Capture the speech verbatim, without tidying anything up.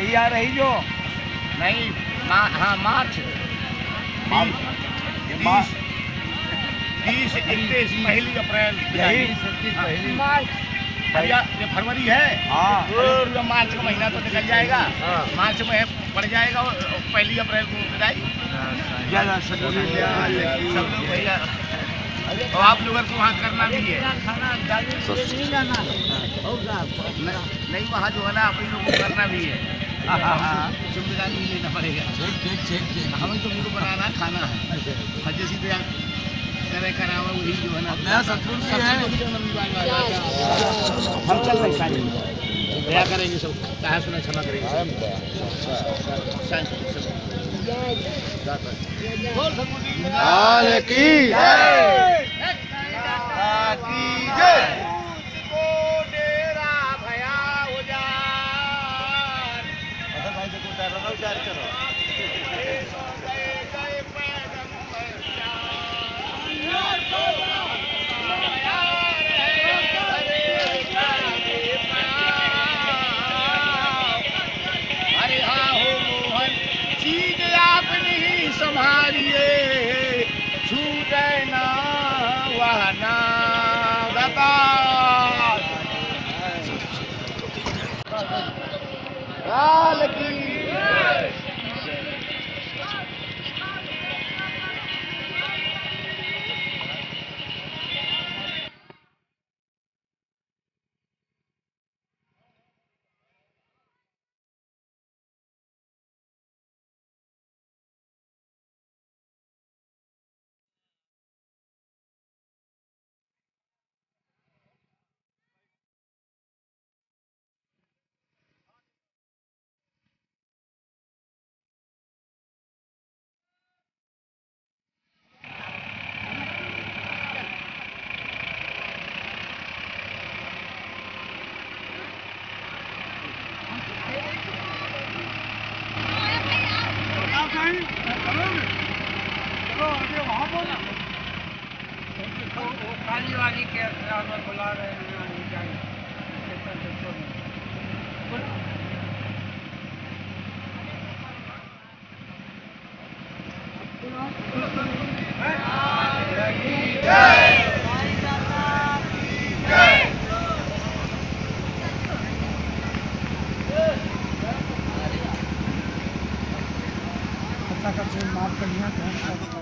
पहली आ रही जो नहीं मा, हाँ मार्च बीस इकतीस पहली अप्रैल पहली मार्च भैया ये फरवरी है। हाँ तो मार्च का महीना तो निकल जाएगा। हाँ। मार्च में पड़ जाएगा और पहली अप्रैल को विदाई। सब लोग भैया और आप लोगों को वहाँ करना भी है नहीं वहाँ जो है ना आप लोगों को करना भी है। जिम्मेदारी भी लेना पड़ेगा। हमें तो मुझको बनाना खाना है जैसी तरह करा हुआ वही जो है ना हम चल रहे हैं दया करेंगे सब कहा सुना क्षमा करेंगे संभालिए छूटे ना वहना लाल की काली वाली के बुला रहे हैं माफ कर दिया।